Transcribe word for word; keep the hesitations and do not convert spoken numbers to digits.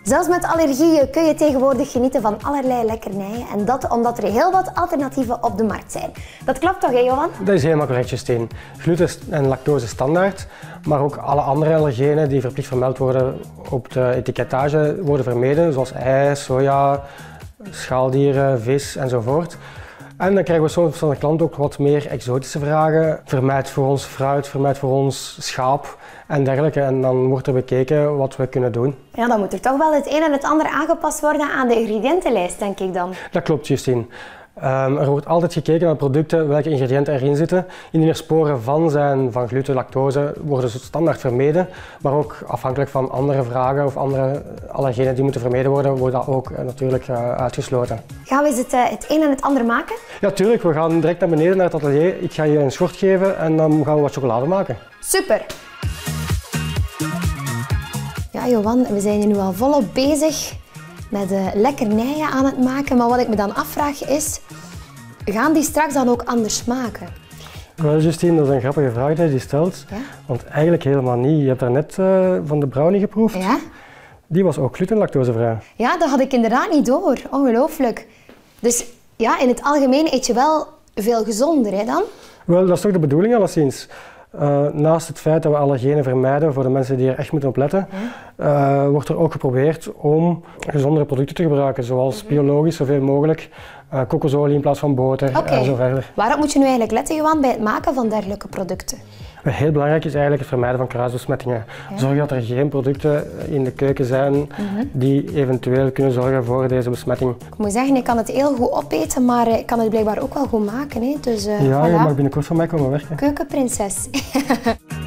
Zelfs met allergieën kun je tegenwoordig genieten van allerlei lekkernijen. En dat omdat er heel wat alternatieven op de markt zijn. Dat klopt toch, hè, Johan? Dat is helemaal correct, Justine. Gluten en lactose standaard, maar ook alle andere allergenen die verplicht vermeld worden op de etikettage worden vermeden, zoals ei, soja, schaaldieren, vis enzovoort. En dan krijgen we soms van de klant ook wat meer exotische vragen. Vermijd voor ons fruit, vermijd voor ons schaap en dergelijke. En dan wordt er bekeken wat we kunnen doen. Ja, dan moet er toch wel het een en het ander aangepast worden aan de ingrediëntenlijst, denk ik dan. Dat klopt, Justine. Um, er wordt altijd gekeken naar producten, welke ingrediënten erin zitten. Indien er sporen van zijn van gluten, lactose, worden ze standaard vermeden. Maar ook afhankelijk van andere vragen of andere allergenen die moeten vermeden worden, wordt dat ook uh, natuurlijk uh, uitgesloten. Gaan we eens het, uh, het een en het ander maken? Ja, tuurlijk. We gaan direct naar beneden naar het atelier. Ik ga je een schort geven en dan gaan we wat chocolade maken. Super! Ja, Johan, we zijn hier nu al volop bezig met de lekkernijen aan het maken. Maar wat ik me dan afvraag is, gaan die straks dan ook anders smaken? Wel, Justine, dat is een grappige vraag die je stelt. Ja? Want eigenlijk helemaal niet. Je hebt daarnet uh, van de brownie geproefd. Ja? Die was ook gluten- en lactosevrij. Ja, dat had ik inderdaad niet door. Ongelooflijk. Dus ja, in het algemeen eet je wel veel gezonder, hè, dan? Wel, dat is toch de bedoeling alleszins. Uh, naast het feit dat we allergenen vermijden voor de mensen die er echt moeten op letten, uh, wordt er ook geprobeerd om gezondere producten te gebruiken, zoals biologisch zoveel mogelijk, uh, kokosolie in plaats van boter okay. en zo verder. Waarop moet je nu eigenlijk letten, Johan, bij het maken van dergelijke producten? Heel belangrijk is eigenlijk het vermijden van kruisbesmettingen. Ja. Zorg dat er geen producten in de keuken zijn mm-hmm. die eventueel kunnen zorgen voor deze besmetting. Ik moet zeggen, ik kan het heel goed opeten, maar ik kan het blijkbaar ook wel goed maken. Hè? Dus, uh, ja, voilà. Je mag binnenkort van mij komen werken. Keukenprinses.